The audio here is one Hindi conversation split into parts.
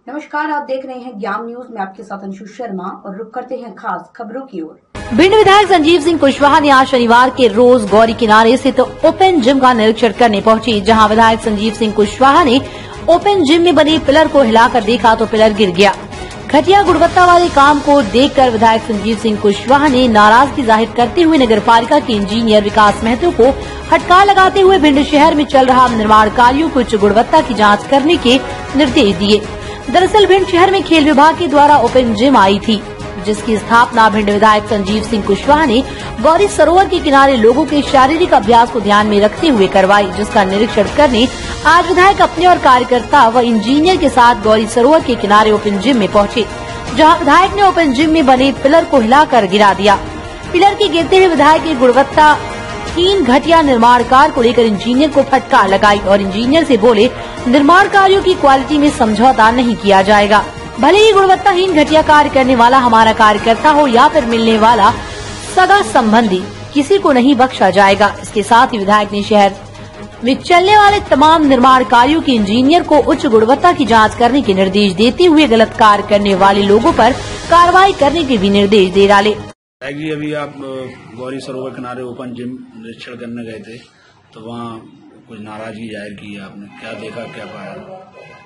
नमस्कार, आप देख रहे हैं ज्ञान न्यूज में आपके साथ अंशु शर्मा और रुक करते हैं खास खबरों की ओर। भिंड विधायक संजीव सिंह कुशवाहा ने आज शनिवार के रोज गौरी किनारे स्थित ओपन जिम का निरीक्षण करने पहुंचे, जहां विधायक संजीव सिंह कुशवाहा ने ओपन जिम में बने पिलर को हिलाकर देखा तो पिलर गिर गया। घटिया गुणवत्ता वाले काम को देखकर विधायक संजीव सिंह कुशवाहा ने नाराजगी जाहिर करते हुए नगर पालिका के इंजीनियर विकास महतो को फटकार लगाते हुए भिंड शहर में चल रहा निर्माण कार्यों को उच्च गुणवत्ता की जाँच करने के निर्देश दिए। दरअसल भिंड शहर में खेल विभाग के द्वारा ओपन जिम आई थी, जिसकी स्थापना भिंड विधायक संजीव सिंह कुशवाहा ने गौरी सरोवर के किनारे लोगों के शारीरिक अभ्यास को ध्यान में रखते हुए करवाई, जिसका निरीक्षण करने आज विधायक अपने और कार्यकर्ता व इंजीनियर के साथ गौरी सरोवर के किनारे ओपन जिम में पहुंचे, जहां विधायक ने ओपन जिम में बने पिलर को हिलाकर गिरा दिया। पिलर के गिरते हुए विधायक की गुणवत्ताहीन घटिया निर्माण कार्य को लेकर इंजीनियर को फटकार लगाई और इंजीनियर से बोले, निर्माण कार्यों की क्वालिटी में समझौता नहीं किया जाएगा। भले ही गुणवत्ताहीन घटिया कार्य करने वाला हमारा कार्यकर्ता हो या फिर मिलने वाला सगा संबंधी, किसी को नहीं बख्शा जाएगा। इसके साथ ही विधायक ने शहर में चलने वाले तमाम निर्माण कार्यों के इंजीनियर को उच्च गुणवत्ता की जांच करने के निर्देश देते हुए गलत कार्य करने वाले लोगों पर कार्रवाई करने के भी निर्देश दे डाले। अभी आप गौरी सरोवर किनारे ओपन जिम निरीक्षण करने गए थे, तो वहाँ कुछ नाराजगी जाहिर की है आपने, क्या देखा क्या पाया?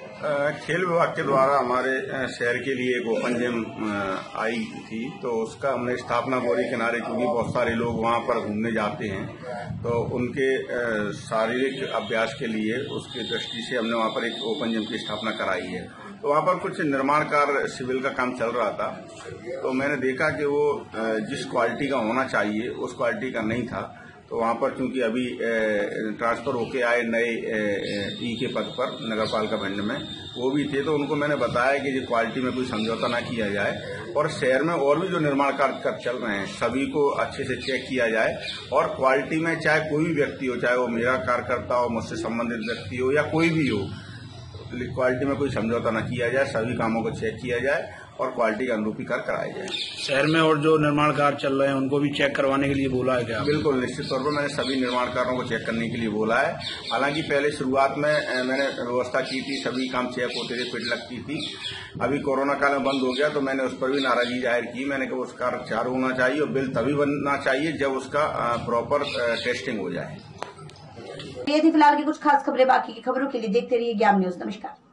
खेल विभाग के द्वारा हमारे शहर के लिए एक ओपन जिम आई थी, तो उसका हमने स्थापना गौरी किनारे, क्योंकि बहुत सारे लोग वहां पर घूमने जाते हैं, तो उनके शारीरिक अभ्यास के लिए उसकी दृष्टि से हमने वहां पर एक ओपन जिम की स्थापना कराई है। तो वहां पर कुछ निर्माण कार्य सिविल का काम चल रहा था, तो मैंने देखा कि वो जिस क्वालिटी का होना चाहिए उस क्वालिटी का नहीं था। तो वहां पर चूंकि अभी ट्रांसफर होके आए नए ई के पद पर नगर पालिका भिंड में, वो भी थे, तो उनको मैंने बताया कि क्वालिटी में कोई समझौता ना किया जाए और शहर में और भी जो निर्माण कार्य चल रहे हैं सभी को अच्छे से चेक किया जाए और क्वालिटी में चाहे कोई भी व्यक्ति हो, चाहे वो मेरा कार्यकर्ता हो, मुझसे संबंधित व्यक्ति हो या कोई भी हो, क्वालिटी में कोई समझौता न किया जाए, सभी कामों को चेक किया जाए और क्वालिटी का अनुरूपी कार्य कराया जाए। शहर में और जो निर्माण कार्य चल रहे हैं उनको भी चेक करवाने के लिए बोला है क्या? बिल्कुल, निश्चित तौर पर मैंने सभी निर्माण कार्यों को चेक करने के लिए बोला है। हालांकि पहले शुरुआत में मैंने व्यवस्था की थी, सभी काम चेक होते थे, फिट लगती थी। अभी कोरोना काल में बंद हो गया, तो मैंने उस पर भी नाराजगी जाहिर की। मैंने कहा उस कार्य चालू होना चाहिए और बिल तभी बनना चाहिए जब उसका प्रॉपर टेस्टिंग हो जाए। ये थी फिलहाल की कुछ खास खबरें। बाकी की खबरों के लिए देखते रहिए ज्ञान न्यूज। नमस्कार।